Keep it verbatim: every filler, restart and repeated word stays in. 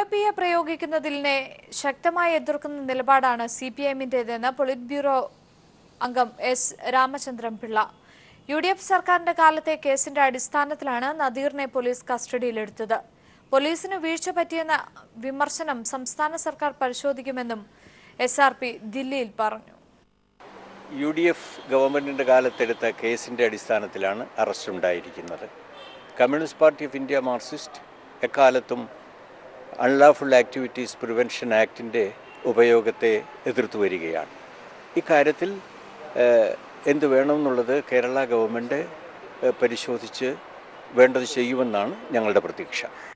A പ്രയോഗിക്കുന്നതിനെ ശക്തമായി എതിർക്കുന്ന നിലപാടാണ് സി പി എമ്മിന്റേതെന്ന് പൊളിറ്റ് ബ്യൂറോ അംഗം S Ramachandran Pillai. U D F സർക്കാരിന്റെ കാലത്തെ കേസിന്റെ അടിസ്ഥാനത്തിലാണ് നദീറിനെ പോലീസ് കസ്റ്റഡിയിലെടുത്തത്. പോലീസിന് വീഴ്ച പറ്റിയെന്ന വിമർശനം സംസ്ഥാന സർക്കാർ പരിശോധിക്കുമെന്നും എസ് ആർ പി ദില്ലിയിൽ പറഞ്ഞു. യു ഡി എഫ് ഗവൺമെന്റിന്റെ കാലത്തെടുത്ത കേസിന്റെ അടിസ്ഥാനത്തിലാണ് അറസ്റ്റ് ഉണ്ടായിരിക്കുന്നത്. Communist party of India Marxist എക്കാലത്തും അൺലാഫുൾ ആക്ടിവിറ്റീസ് പ്രിവെൻഷൻ ആക്ടിൻ്റെ ഉപയോഗത്തെ എതിർത്തു വരികയാണ്. ഇക്കാര്യത്തിൽ എന്ത് വേണമെന്നുള്ളത് കേരള ഗവൺമെൻറ് പരിശോധിച്ച് വേണ്ടത് ചെയ്യുമെന്നാണ് ഞങ്ങളുടെ പ്രതീക്ഷ.